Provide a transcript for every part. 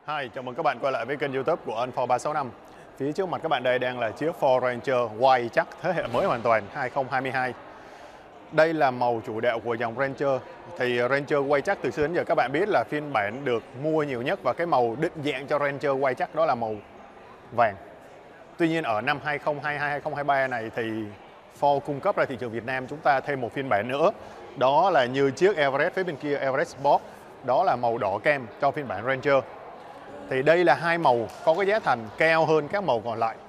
Hi, chào mừng các bạn quay lại với kênh YouTube của Unfor 365. Phía trước mặt các bạn đây đang là chiếc Ford Ranger White chắc thế hệ mới hoàn toàn 2022. Đây là màu chủ đạo của dòng Ranger. Thì Ranger White chắc từ xưa đến giờ các bạn biết là phiên bản được mua nhiều nhất và cái màu định dạng cho Ranger White chắc đó là màu vàng. Tuy nhiên ở năm 2022-2023 này thì Ford cung cấp ra thị trường Việt Nam chúng ta thêm một phiên bản nữa. Đó là như chiếc Everest phía bên kia, Everest Sport. Đó là màu đỏ kem cho phiên bản Ranger. Thì đây là hai màu có cái giá thành cao hơn các màu còn lại.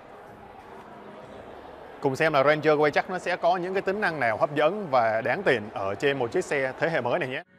Cùng xem là Ranger White chắc nó sẽ có những cái tính năng nào hấp dẫn và đáng tiền ở trên một chiếc xe thế hệ mới này nhé.